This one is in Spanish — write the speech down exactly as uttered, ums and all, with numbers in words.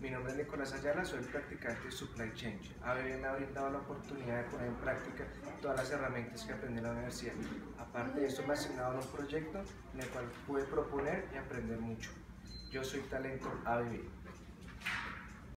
Mi nombre es Nicolás Ayala, soy el practicante de Supply Chain. A B B me ha brindado la oportunidad de poner en práctica todas las herramientas que aprendí en la universidad. Aparte de esto, me asignaron un proyecto en el cual pude proponer y aprender mucho. Yo soy Talento A B B.